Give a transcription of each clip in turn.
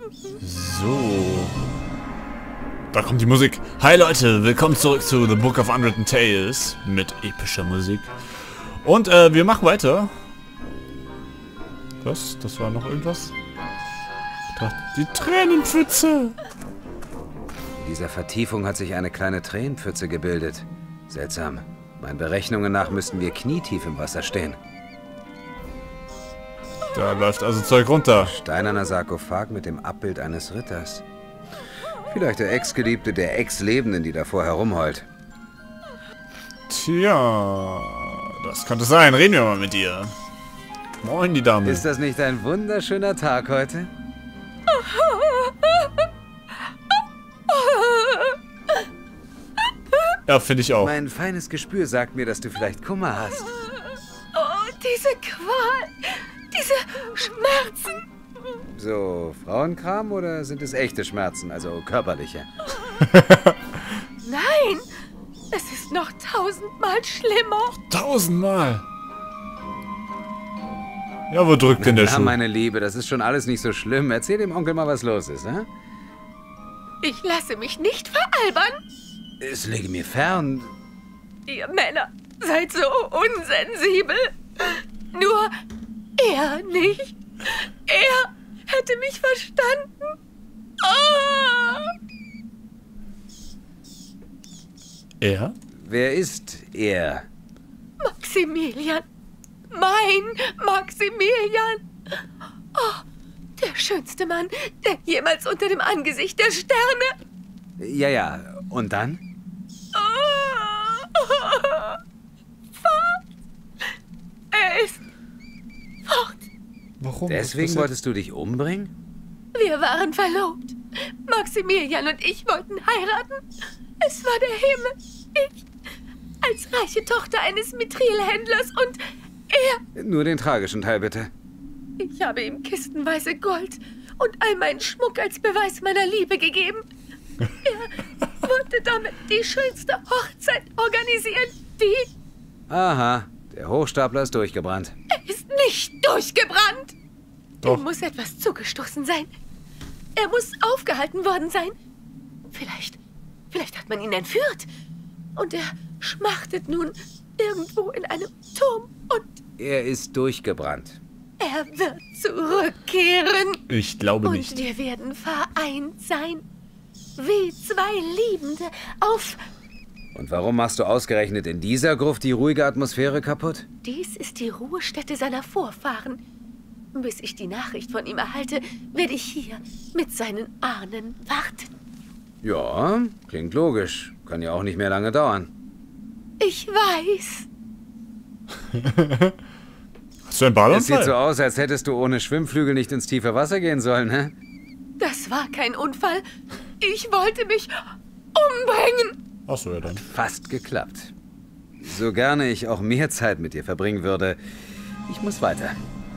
So. Da kommt die Musik. Hi Leute, willkommen zurück zu The Book of Unwritten Tales mit epischer Musik. Und wir machen weiter. Was? Das war noch irgendwas? Die Tränenpfütze. In dieser Vertiefung hat sich eine kleine Tränenpfütze gebildet. Seltsam. Meinen Berechnungen nach müssten wir knietief im Wasser stehen. Da läuft also Zeug runter. Steinerner Sarkophag mit dem Abbild eines Ritters. Vielleicht der Ex-Geliebte der Ex-Lebenden, die davor herumheult. Tja, das könnte sein. Reden wir mal mit ihr. Moin, die Dame. Ist das nicht ein wunderschöner Tag heute? Ja, finde ich auch. Mein feines Gespür sagt mir, dass du vielleicht Kummer hast. Oh, diese Qual, diese Schmerzen. So, Frauenkram oder sind es echte Schmerzen, also körperliche? Nein, es ist noch 1000-mal schlimmer. 1000-mal. Ja, wo drückt denn der Ja, Schuh? meine Liebe, das ist schon alles nicht so schlimm. Erzähl dem Onkel mal, was los ist, hä? Ich lasse mich nicht veralbern. Es lege mir fern. Ihr Männer seid so unsensibel. Nur er nicht. Er hätte mich verstanden. Oh! Er? Wer ist er? Maximilian. Mein Maximilian. Oh, der schönste Mann, der jemals unter dem Angesicht der Sterne. Ja, und dann? Fort. Er ist fort. Warum? Deswegen wolltest du dich umbringen? Wir waren verlobt. Maximilian und ich wollten heiraten. Es war der Himmel. Ich als reiche Tochter eines Mithrilhändlers und er... Nur den tragischen Teil, bitte. Ich habe ihm kistenweise Gold und all meinen Schmuck als Beweis meiner Liebe gegeben. Er wollte damit die schönste Hochzeit organisieren, die... Aha, der Hochstapler ist durchgebrannt. Er ist nicht durchgebrannt. Doch. Ihm muss etwas zugestoßen sein. Er muss aufgehalten worden sein. Vielleicht hat man ihn entführt. Und er schmachtet nun irgendwo in einem Turm und Er ist durchgebrannt. er wird zurückkehren. Ich glaube Und nicht. wir werden vereint sein. Wie zwei Liebende auf... Und warum machst du ausgerechnet in dieser Gruft die ruhige Atmosphäre kaputt? Dies ist die Ruhestätte seiner Vorfahren. Bis ich die Nachricht von ihm erhalte, werde ich hier mit seinen Ahnen warten. Ja, klingt logisch. Kann ja auch nicht mehr lange dauern. Ich weiß. Hast du einen Es sieht so Ballunfall? aus, als hättest du ohne Schwimmflügel nicht ins tiefe Wasser gehen sollen, hä? Das war kein Unfall. Ich wollte mich umbringen. Achso, ja dann. Fast geklappt. So gerne ich auch mehr Zeit mit dir verbringen würde. Ich muss weiter.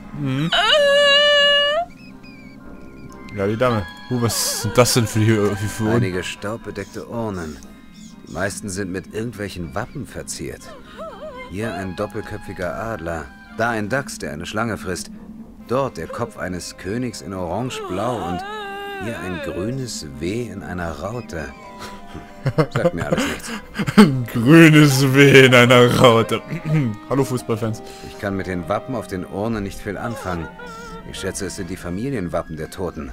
Ja, die Dame. Was sind das denn für Einige staubbedeckte Urnen. Die meisten sind mit irgendwelchen Wappen verziert. Hier ein doppelköpfiger Adler. Da ein Dachs, der eine Schlange frisst. Dort der Kopf eines Königs in orange-blau und hier ein grünes W in einer Raute. Sagt mir alles nichts. grünes W in einer Raute. Hallo Fußballfans. Ich kann mit den Wappen auf den Urnen nicht viel anfangen. Ich schätze, es sind die Familienwappen der Toten.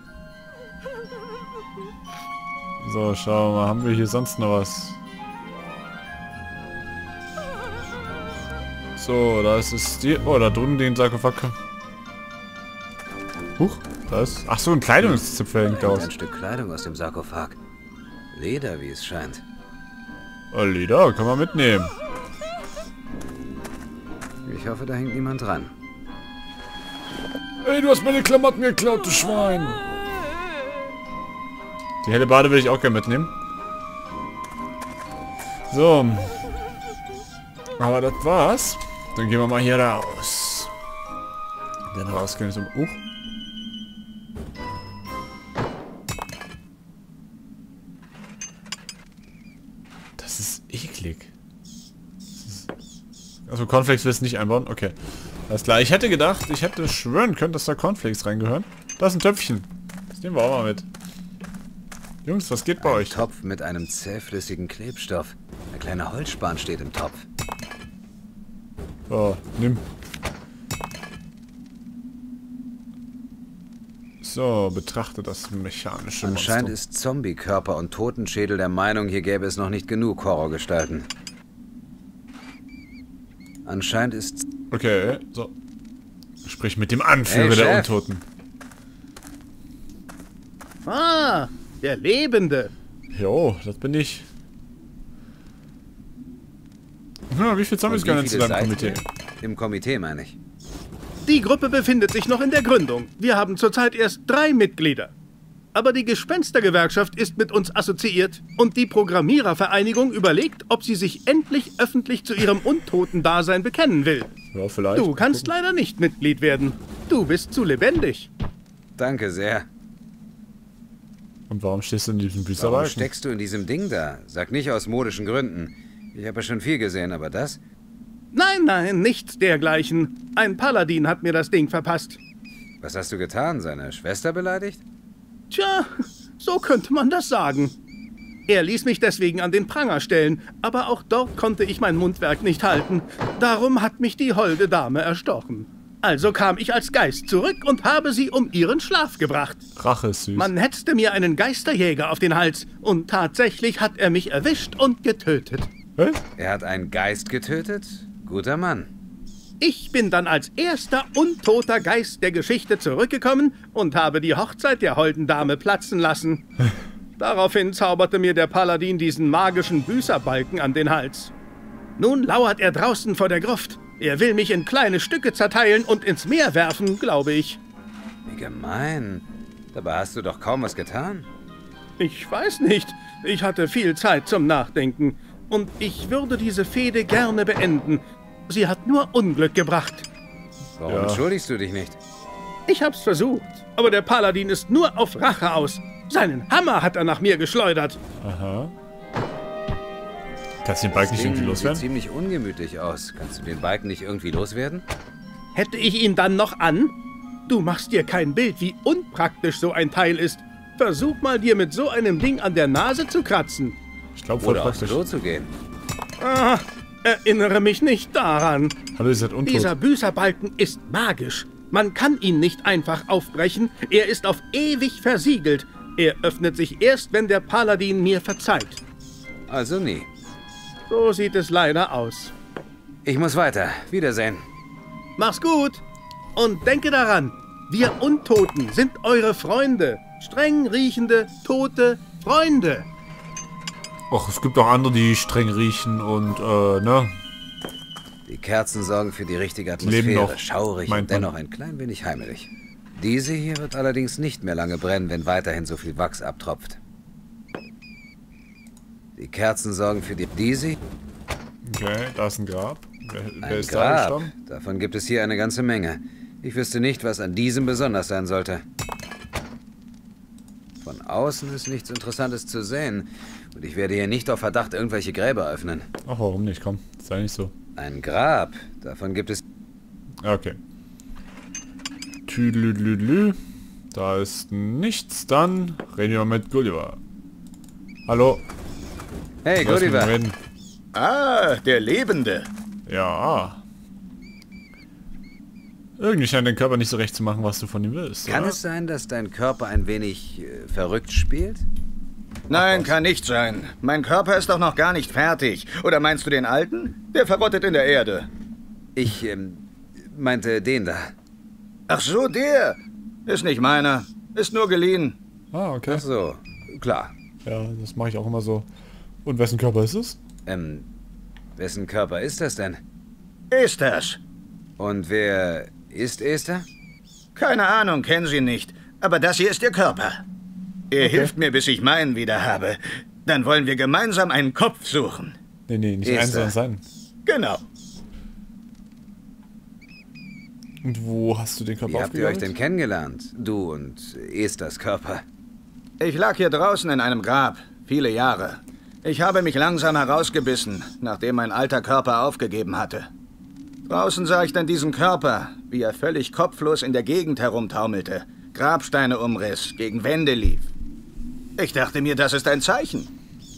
So, schauen wir mal. Haben wir hier sonst noch was? So, da ist es die... Oh, da drüben den Sarkophag. Huch, da ist... Ach so, ein Kleidungszipfel hängt aus. Ein Stück Kleidung aus dem Sarkophag. Leder, wie es scheint. Oh, Leder, kann man mitnehmen. Ich hoffe, da hängt niemand dran. Ey, du hast meine Klamotten geklaut, du Schwein. Die helle Bade will ich auch gerne mitnehmen. So. Aber das war's. Dann gehen wir mal hier raus. Dann rausgehen zum... Das ist eklig. Also Cornflakes willst du nicht einbauen? Okay. Alles klar. Ich hätte gedacht, ich hätte schwören können, dass da Cornflakes reingehören. Da ist ein Töpfchen. Das nehmen wir auch mal mit. Jungs, was geht bei euch? Ein Topf mit einem zähflüssigen Klebstoff. Ein kleiner Holzspan steht im Topf. So, nimm. So, betrachte das mechanische Monster. Anscheinend ist Zombie-Körper und Totenschädel der Meinung, hier gäbe es noch nicht genug Horrorgestalten. Anscheinend ist... Okay, so. Sprich mit dem Anführer Hey, der Chef. Untoten. Ah, der Lebende. Jo, das bin ich. Ja, wie viele Zombies Und gehören wie zu viele deinem seid Komitee? ihr? Im Komitee, meine ich. Die Gruppe befindet sich noch in der Gründung. Wir haben zurzeit erst 3 Mitglieder. Aber die Gespenstergewerkschaft ist mit uns assoziiert und die Programmierervereinigung überlegt, ob sie sich endlich öffentlich zu ihrem Untoten-Dasein bekennen will. Ja, vielleicht. Du kannst leider nicht Mitglied werden. Du bist zu lebendig. Danke sehr. Und warum stehst du in diesem Warum Büßerbalken? steckst du in diesem Ding da? Sag nicht aus modischen Gründen. Ich habe ja schon viel gesehen, aber das? Nein, nein, nichts dergleichen. Ein Paladin hat mir das Ding verpasst. Was hast du getan? Seine Schwester beleidigt? Tja, so könnte man das sagen. Er ließ mich deswegen an den Pranger stellen, aber auch dort konnte ich mein Mundwerk nicht halten. Darum hat mich die holde Dame erstochen. Also kam ich als Geist zurück und habe sie um ihren Schlaf gebracht. Rache ist süß. Man hetzte mir einen Geisterjäger auf den Hals und tatsächlich hat er mich erwischt und getötet. Hä? Er hat einen Geist getötet? Guter Mann. Ich bin dann als erster untoter Geist der Geschichte zurückgekommen und habe die Hochzeit der holden Dame platzen lassen. Daraufhin zauberte mir der Paladin diesen magischen Büßerbalken an den Hals. Nun lauert er draußen vor der Gruft. Er will mich in kleine Stücke zerteilen und ins Meer werfen, glaube ich. Wie gemein. Dabei hast du doch kaum was getan. Ich weiß nicht. Ich hatte viel Zeit zum Nachdenken. Und ich würde diese Fehde gerne beenden. Sie hat nur Unglück gebracht. Warum Ja. entschuldigst du dich nicht? Ich hab's versucht, aber der Paladin ist nur auf Rache aus. Seinen Hammer hat er nach mir geschleudert. Aha. Kannst du den Balken nicht Ding irgendwie sieht loswerden? ziemlich ungemütlich aus. Kannst du den Balken nicht irgendwie loswerden? Hätte ich ihn dann noch an? Du machst dir kein Bild, wie unpraktisch so ein Teil ist. Versuch mal, dir mit so einem Ding an der Nase zu kratzen. Ich glaube voll Oder aufs praktisch. Klo zu gehen. Ah, erinnere mich nicht daran. Hallo, ihr seid untot. Dieser Büßerbalken ist magisch. Man kann ihn nicht einfach aufbrechen. Er ist auf ewig versiegelt. Er öffnet sich erst, wenn der Paladin mir verzeiht. Also nie. So sieht es leider aus. Ich muss weiter. Wiedersehen. Mach's gut. Und denke daran, wir Untoten sind eure Freunde. Streng riechende, tote Freunde. Och, es gibt auch andere, die streng riechen und, ne? Die Kerzen sorgen für die richtige Leben Atmosphäre. noch, Schaurig meint und man. dennoch ein klein wenig heimelig. Diese hier wird allerdings nicht mehr lange brennen, wenn weiterhin so viel Wachs abtropft. Die Kerzen sorgen für die... Diese? Okay, da ist ein Grab. Wer Ein ist da Grab. gestorben? Davon gibt es hier eine ganze Menge. Ich wüsste nicht, was an diesem besonders sein sollte. Von außen ist nichts Interessantes zu sehen. Und ich werde hier nicht auf Verdacht irgendwelche Gräber öffnen. Ach, warum nicht? Komm, sei nicht so. Ein Grab. Davon gibt es... Okay. Tüdelüdelü. Da ist nichts. Dann reden wir mal mit Gulliver. Hallo. Hey, Lass mich mal Gulliver. reden. Ah, der Lebende. Ja. Irgendwie scheint dein Körper nicht so recht zu machen, was du von ihm willst. Kann oder? es sein, dass dein Körper ein wenig verrückt spielt? Nein, kann nicht sein. Mein Körper ist doch noch gar nicht fertig. Oder meinst du den alten? Der verrottet in der Erde. Ich meinte den da. Ach so, der. Ist nicht meiner. Ist nur geliehen. Ah, okay. Ach so, klar. Ja, das mache ich auch immer so. Und wessen Körper ist es? Wessen Körper ist das denn? Ist das? Und wer ist Esther? Keine Ahnung, kennen Sie nicht. Aber das hier ist Ihr Körper. Er hilft mir, bis ich meinen wieder habe. Dann wollen wir gemeinsam einen Kopf suchen. Nee, nicht Esther. eins, sondern sein. Genau. Und wo hast du den Körper Wie habt ihr euch aufgegabt? denn kennengelernt? Du und Esthers Körper. Ich lag hier draußen in einem Grab. Viele Jahre. Ich habe mich langsam herausgebissen, nachdem mein alter Körper aufgegeben hatte. Draußen sah ich dann diesen Körper, wie er völlig kopflos in der Gegend herumtaumelte. Grabsteine umriss, gegen Wände lief. Ich dachte mir, das ist ein Zeichen.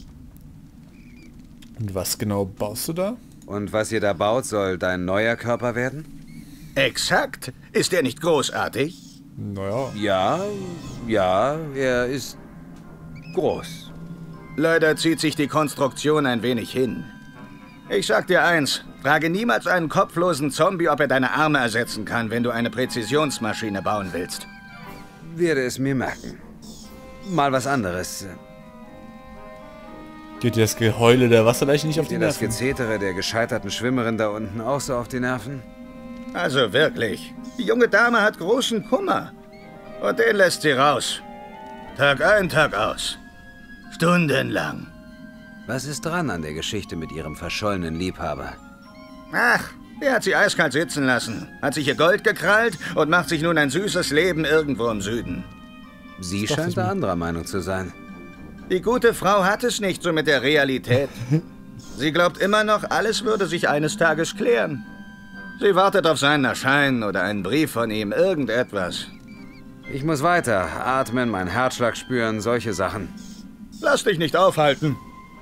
Und was genau baust du da? Und was ihr da baut, soll dein neuer Körper werden? Exakt. Ist er nicht großartig? Naja. Ja, er ist groß. Leider zieht sich die Konstruktion ein wenig hin. Ich sag dir eins, frage niemals einen kopflosen Zombie, ob er deine Arme ersetzen kann, wenn du eine Präzisionsmaschine bauen willst. Werde es mir merken. Mal was anderes. Geht dir das Geheule der Wasserleiche nicht auf die Dir das Nerven? Gezetere der gescheiterten Schwimmerin da unten auch so auf die Nerven? Also wirklich, die junge Dame hat großen Kummer. Und den lässt sie raus. Tag ein, Tag aus. Stundenlang. Was ist dran an der Geschichte mit ihrem verschollenen Liebhaber? Ach, der hat sie eiskalt sitzen lassen, hat sich ihr Gold gekrallt und macht sich nun ein süßes Leben irgendwo im Süden. Sie dachte scheint ich da mir. anderer Meinung zu sein. Die gute Frau hat es nicht so mit der Realität. Sie glaubt immer noch, alles würde sich eines Tages klären. Sie wartet auf seinen Erscheinen oder einen Brief von ihm, irgendetwas. Ich muss weiter. Atmen, meinen Herzschlag spüren, solche Sachen. Lass dich nicht aufhalten.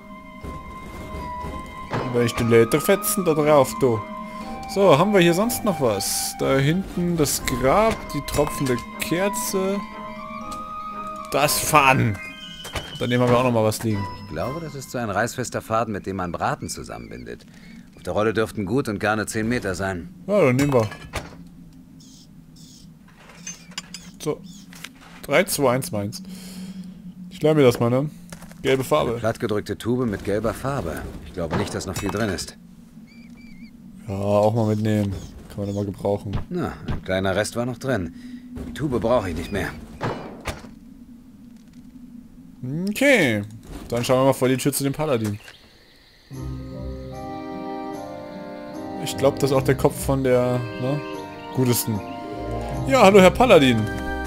Weil ich den Lederfetzen da drauf, du. So, haben wir hier sonst noch was? Da hinten das Grab, die tropfende Kerze. Das Faden. Daneben haben wir auch noch mal was liegen. Ich glaube, das ist so ein reißfester Faden, mit dem man Braten zusammenbindet. Auf der Rolle dürften gut und gerne 10 Meter sein. Ja, dann nehmen wir. So. 3, 2, 1, meins. Ich leih mir das mal, ne? Gelbe Farbe. Plattgedrückte Tube mit gelber Farbe. Ich glaube nicht, dass noch viel drin ist. Ja, auch mal mitnehmen. Kann man immer gebrauchen. Na, ein kleiner Rest war noch drin. Die Tube brauche ich nicht mehr. Okay. Dann schauen wir mal vor die Tür zu dem Paladin. Ich glaube, das ist auch der Kopf von der, ne, Gutesten. Ja, hallo Herr Paladin.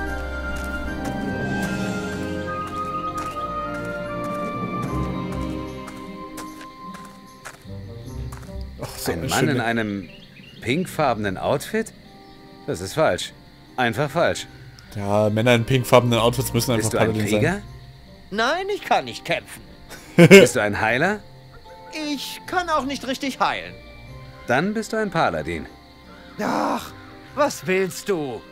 Ach, so Ein eine Mann schöne- in einem pinkfarbenen Outfit? Das ist falsch. Einfach falsch. Ja, Männer in pinkfarbenen Outfits müssen einfach Bist du ein Paladin Krieger? sein. Nein, ich kann nicht kämpfen. Bist du ein Heiler? Ich kann auch nicht richtig heilen. Dann bist du ein Paladin. Ach, was willst du?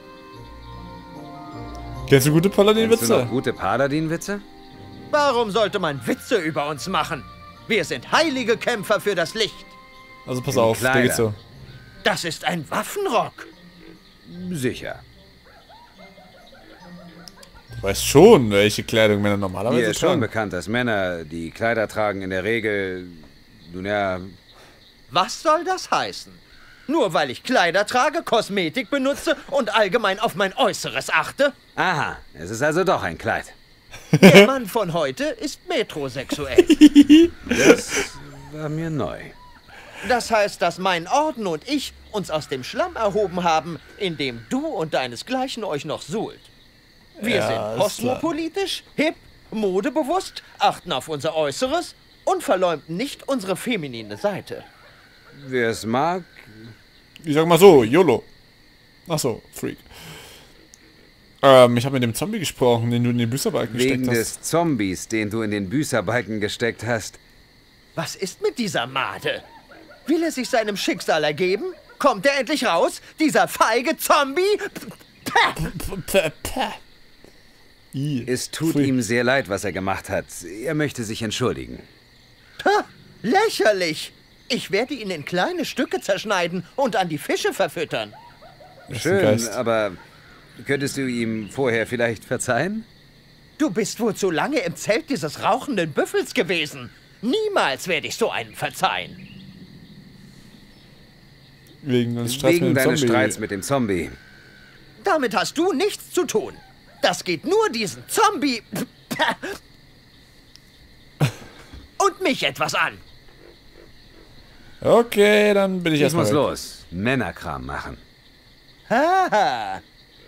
Kennst du gute Kennst du Paladin-Witze? noch gute Paladin-Witze? Warum sollte man Witze über uns machen? Wir sind heilige Kämpfer für das Licht. Also pass In auf, der geht Kleider. so. Das ist ein Waffenrock. Sicher. Du weißt schon, welche Kleidung Männer normalerweise Mir ist schon tragen. bekannt, dass Männer, die Kleider tragen, in der Regel... Nun ja, Was soll das heißen? Nur weil ich Kleider trage, Kosmetik benutze und allgemein auf mein Äußeres achte? aha, es ist also doch ein Kleid. Der Mann von heute ist metrosexuell. Das war mir neu. Das heißt, dass mein Orden und ich uns aus dem Schlamm erhoben haben, in dem du und deinesgleichen euch noch suhlt. Wir Ja, sind ist klar. kosmopolitisch, hip, modebewusst, achten auf unser Äußeres und verleumden nicht unsere feminine Seite. Wer es mag, Ich sag mal so, YOLO. Ach so, Freak. Ich habe mit dem Zombie gesprochen, den du in den Büßerbalken wegen gesteckt hast. des Zombies, den du in den Büßerbalken gesteckt hast. Was ist mit dieser Made? Will er sich seinem Schicksal ergeben? Kommt er endlich raus? Dieser feige Zombie? Päh! Es tut Pfui. ihm sehr leid, was er gemacht hat. Er möchte sich entschuldigen. Ha, lächerlich! Ich werde ihn in kleine Stücke zerschneiden und an die Fische verfüttern. Das ist ein Schön, Geist. aber könntest du ihm vorher vielleicht verzeihen? Du bist wohl zu lange im Zelt dieses rauchenden Büffels gewesen. Niemals werde ich so einen verzeihen. Wegen deines Streits Wegen mit dem deines Zombie. Streits mit dem Zombie. Damit hast du nichts zu tun. Das geht nur diesen Zombie und mich etwas an. Okay, dann bin ich Ich erstmal muss weg. los. Männerkram machen. Haha.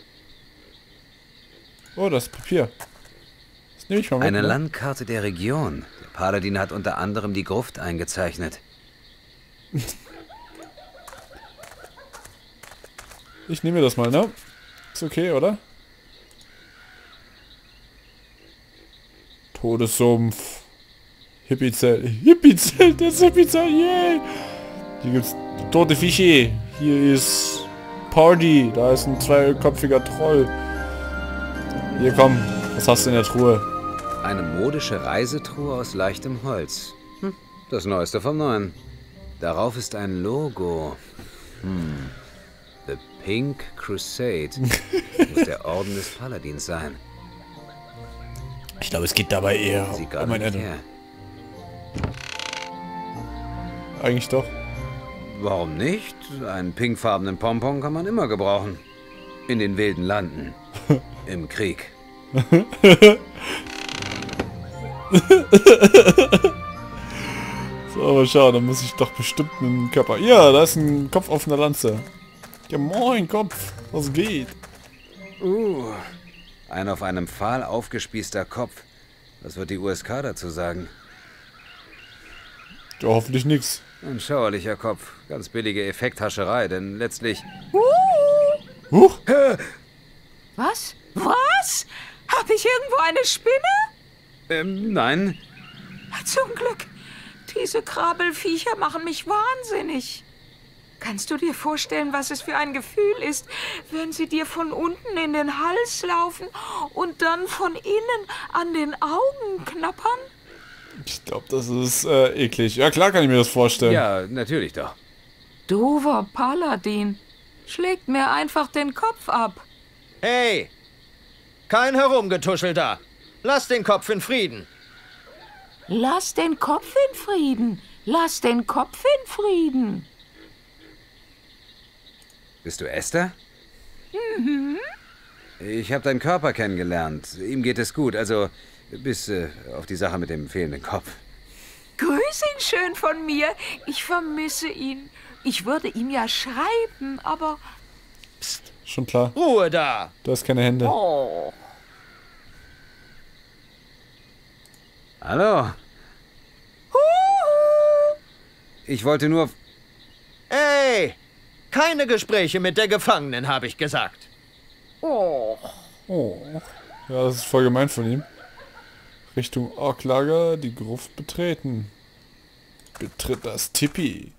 Oh, das Papier. Das nehme ich mal mit. Eine ne? Landkarte der Region. Der Paladin hat unter anderem die Gruft eingezeichnet. Ich nehme mir das mal, ne? Ist okay, oder? Todessumpf. Hippie-Zelt. Hippie-Zelt, das Hippie-Zelt, yay! Hier gibt's tote Fische. Hier ist Party. Da ist ein zweiköpfiger Troll. Hier, komm. Was hast du in der Truhe? Eine modische Reisetruhe aus leichtem Holz. Das Neueste vom Neuen. Darauf ist ein Logo. The Pink Crusade. Muss der Orden des Paladins sein. Ich glaube, es geht dabei eher Sieht gar um ein nicht Ende. her. Eigentlich doch. Warum nicht? Einen pinkfarbenen Pompon kann man immer gebrauchen. In den wilden Landen. Im Krieg. So, aber schau, dann muss ich doch bestimmt einen Körper... Ja, da ist ein Kopf auf einer Lanze. Ja, moin, Kopf. Was geht? Ein auf einem Pfahl aufgespießter Kopf. Was wird die USK dazu sagen? Ja, hoffentlich nix. Ein schauerlicher Kopf. Ganz billige Effekthascherei, denn letztlich... Huch! Was? Was? Hab ich irgendwo eine Spinne? Nein. Zum Glück. Diese Krabbelfiecher machen mich wahnsinnig. Kannst du dir vorstellen, was es für ein Gefühl ist, wenn sie dir von unten in den Hals laufen und dann von innen an den Augen knappern? Ich glaube, das ist eklig. Ja, klar kann ich mir das vorstellen. Ja, natürlich doch. Dover Paladin schlägt mir einfach den Kopf ab. Hey! Kein Herumgetuschel da. Lass den Kopf in Frieden. Lass den Kopf in Frieden. Lass den Kopf in Frieden. Bist du Esther? Ich habe deinen Körper kennengelernt. Ihm geht es gut, also bis auf die Sache mit dem fehlenden Kopf. Grüß ihn schön von mir. Ich vermisse ihn. Ich würde ihm ja schreiben, aber... Psst, schon klar. Ruhe da. Du hast keine Hände. Oh. Hallo? Ich wollte nur... Ey! Keine Gespräche mit der Gefangenen, habe ich gesagt. Oh. Ja, das ist voll gemein von ihm. Richtung Orklager, die Gruft betreten. Betritt das Tipi.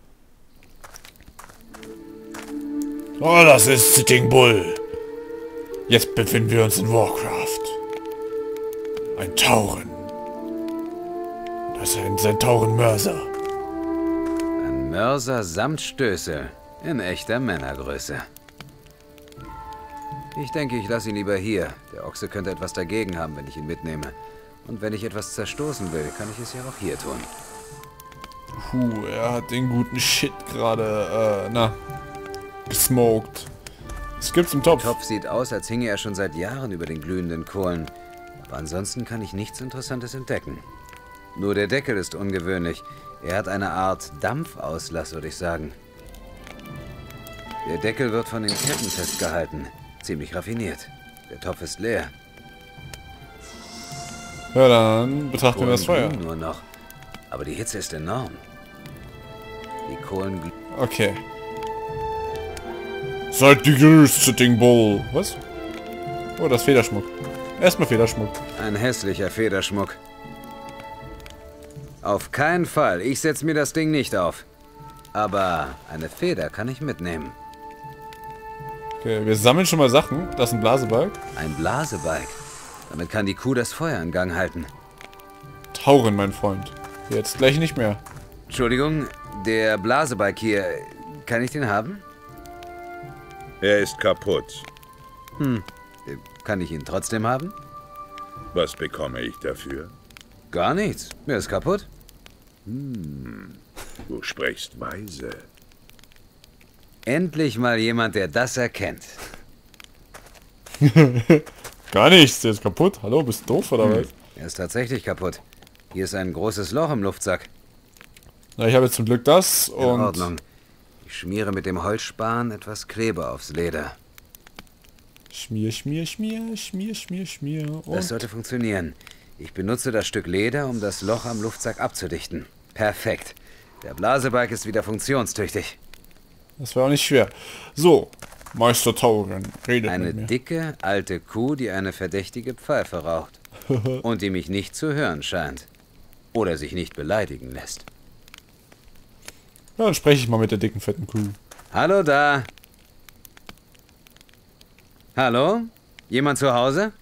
Oh, das ist Sitting Bull. Jetzt befinden wir uns in Warcraft. Ein Tauren. Das ist ein Zentauren-Mörser. Ein Mörser samt Stößel. In echter Männergröße. Ich denke, ich lasse ihn lieber hier. Der Ochse könnte etwas dagegen haben, wenn ich ihn mitnehme. Und wenn ich etwas zerstoßen will, kann ich es ja auch hier tun. Puh, er hat den guten Shit gerade, gesmoked. Was gibt's im Topf? Der Topf sieht aus, als hinge er schon seit Jahren über den glühenden Kohlen. Aber ansonsten kann ich nichts Interessantes entdecken. Nur der Deckel ist ungewöhnlich. Er hat eine Art Dampfauslass, würde ich sagen. Der Deckel wird von den Ketten festgehalten. Ziemlich raffiniert. Der Topf ist leer. Ja, dann betrachten wir das Feuer. Nur noch. Aber die Hitze ist enorm. Die Kohlen... Okay. Seid gegrüßt, Sitting Bull. Was? Oh, das ist Federschmuck. Erstmal Federschmuck. Ein hässlicher Federschmuck. Auf keinen Fall. Ich setze mir das Ding nicht auf. Aber eine Feder kann ich mitnehmen. Okay, wir sammeln schon mal Sachen. Das ist ein Blasebalg. Ein Blasebalg. Damit kann die Kuh das Feuer in Gang halten. Tauren, mein Freund. Jetzt gleich nicht mehr. Entschuldigung, der Blasebalg hier, kann ich den haben? Er ist kaputt. Kann ich ihn trotzdem haben? Was bekomme ich dafür? Gar nichts. Er ist kaputt. Du sprichst weise. Endlich mal jemand, der das erkennt. Gar nichts, der ist kaputt. Hallo, bist du doof oder was? Er ist tatsächlich kaputt. Hier ist ein großes Loch im Luftsack. Na, ich habe jetzt zum Glück das In und... Ordnung. Ich schmiere mit dem Holzspan etwas Kleber aufs Leder. Schmier, schmier, schmier, schmier, schmier, schmier. Das Und sollte funktionieren. Ich benutze das Stück Leder, um das Loch am Luftsack abzudichten. Perfekt. Der Blasebalg ist wieder funktionstüchtig. das war auch nicht schwer. So, Meister Tauren, redet Eine mit mir. dicke, alte Kuh, die eine verdächtige Pfeife raucht. Und die mich nicht zu hören scheint. Oder sich nicht beleidigen lässt. Ja, dann spreche ich mal mit der dicken, fetten Kuh. Hallo da. Hallo? Jemand zu Hause?